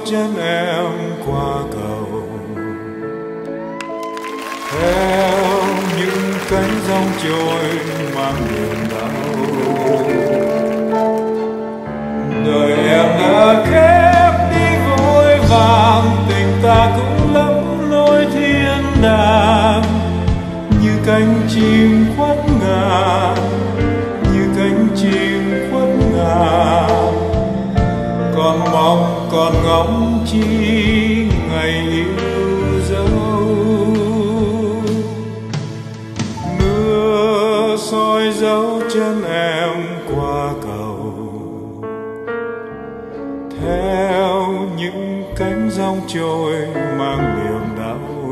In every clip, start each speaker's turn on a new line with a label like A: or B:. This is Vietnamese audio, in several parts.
A: chân em qua cầu, theo những cánh dòng trôi mang niềm đau. Đời em đã khép đi vội vàng, tình ta cũng lắm lối thiên đàng, như cánh chim khuất ngàn, như cánh chim khuất ngàn. Còn mong còn ngóng chi ngày yêu dấu, mưa soi dấu chân em qua cầu, theo những cánh dòng trôi mang niềm đau.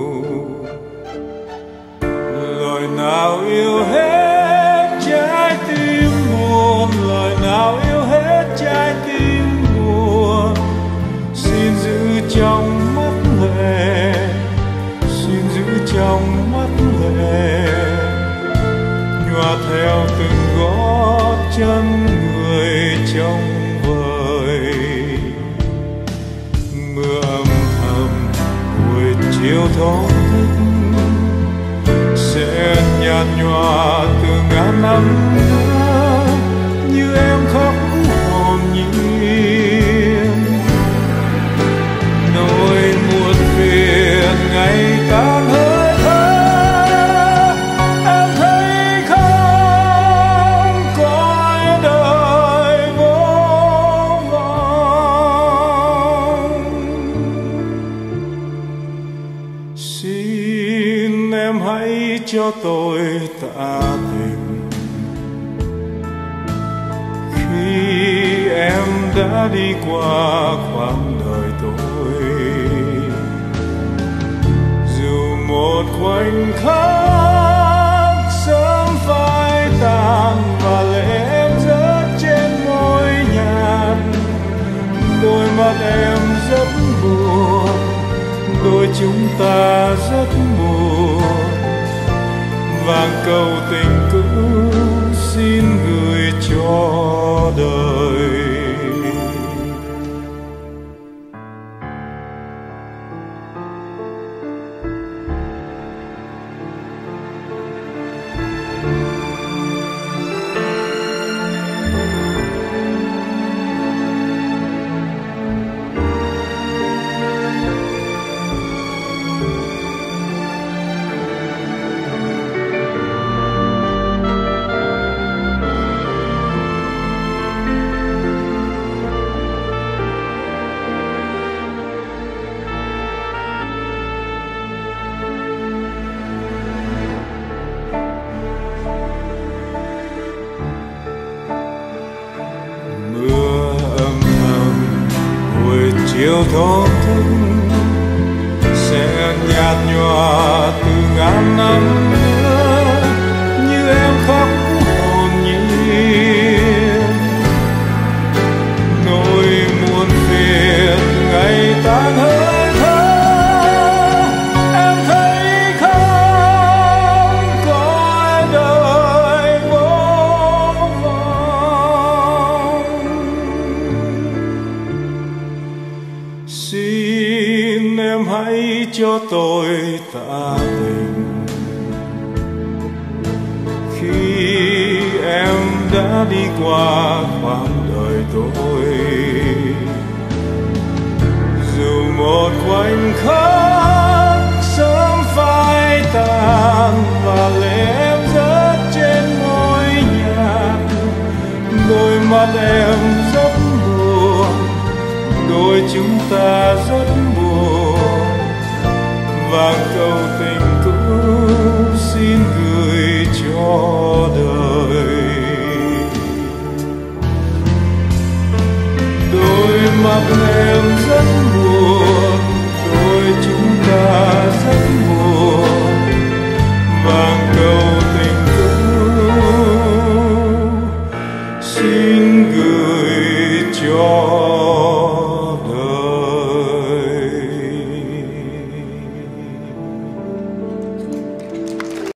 A: Lời nào yêu hết trái tim buồn, lời nào yêu hết trái tim buồn. Xin giữ trong mắt lệ, xin giữ trong mắt lệ, nhòa theo từng gót chân người trong vời. Mưa âm thầm buổi chiều thấu thức sẽ nhạt nhòa từ ngàn năm nữa, như em khóc hồn nhiên. Nỗi muộn phiền ngày tan hơi thở, em thấy không cõi đời vô vọng. Xin em hãy cho tôi tạ tình, khi em đã đi qua khoảng đời tôi. Dù một khoảnh khắc sớm phai tàn và lệ em rớt trên môi nhàn, đôi mắt em rất buồn, đôi chúng ta rất buồn. Vàng câu tình cũ xin gửi cho đời. Chiều thổ thức sẽ nhạt nhòa từ ngàn năm nữa, như em khóc hồn nhiên. Nỗi muộn phiền ngày tan hơi thở, em thấy không cõi đời vô vọng. Xin em hãy cho tôi tạ tình, khi em đã đi qua khoảng đời tôi. Dù một khoảnh khắc sớm phai tàn và lệ em rớt trên môi nhàn, đôi mắt em rất buồn, đôi chúng ta rất buồn. Vàng